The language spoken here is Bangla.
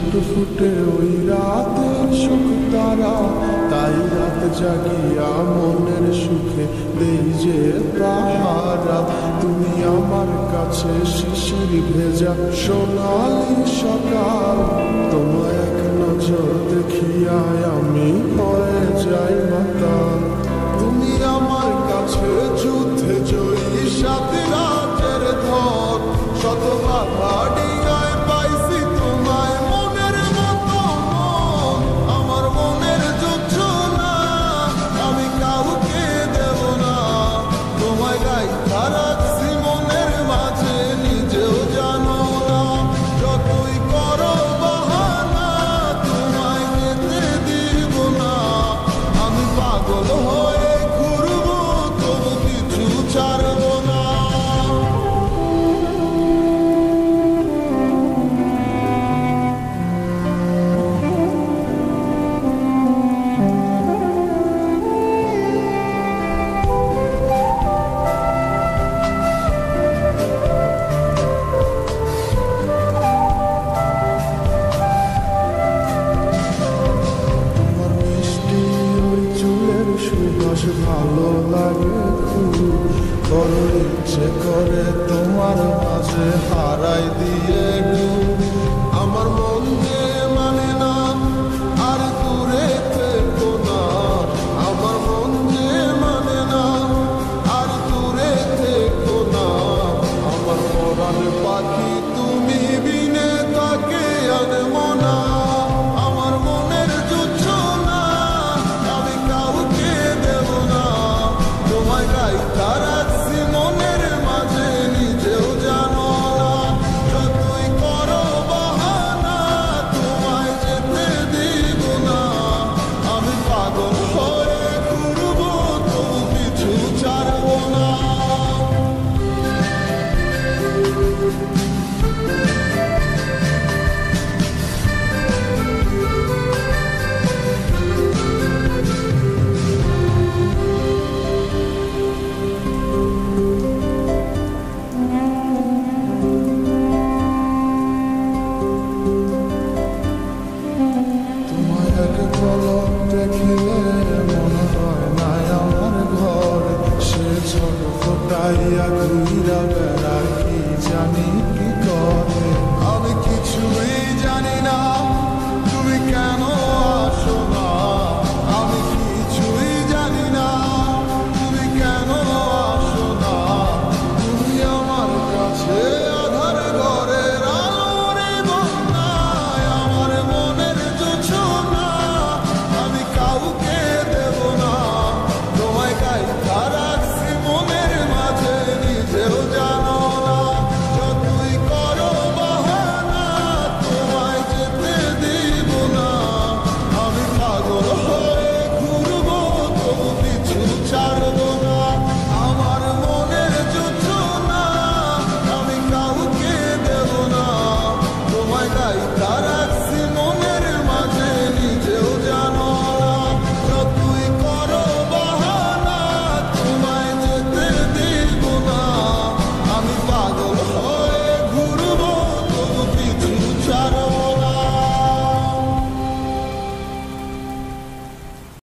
ফুটে ওই রাতের সুখ তারা, তাই রাত জাগিয়া মনের সুখে দেই যে পাহারা। তুমি আমার কাছে শিশির ভেজা সোনালি সকাল, তোমার এক নজর দেখিয়ায় আমি হয়ে যাই মাতাল। তুমি আমার কাছে যুদ্ধে জয়ী সাথে রাতের ধর, শত বাধা ডিঙায় পাইছি তোমায় মনের মতো মন। আমার মনের যুদ্ধ না আমি কাউকে দেব না, তোমায় গাইথা রাখছি মনের মাঝে নিজেও জানো না। যতই করো বাহানা তোমায় যেতে দিব না, আমি পাগল হয়ে ঘুরবো তবু কিছু ছাড়বো না। সুবাস ভালো লাগে খুব, বড় ইচ্ছে করে তোমার মাঝে হারাই দিয়ে ডুব। আমার মন যে মানে না আর দূরে থেকো না, আমার মন যে মানে না আর দূরে থেকো না। আমার পরাণ পাখি তুমি বিনে তাকে আনবো না, আমার মনের যুদ্ধ না আমি কাউকে দেব না। তোমায় গাইথা রাখছি মনের মাঝে নিজেও জানো না, যতই করো বাহানা তোমায় যেতে দিব না। আমি পাগল হয়ে ঘুরবো তবু কিছু ছাড়বো না। পলক দেখিলে মনে হয় না আমার ঘর, সে ছোট ফোটাইয়া ঘুরা বেড়ায় কি জানি কি করে। আমি কিছুই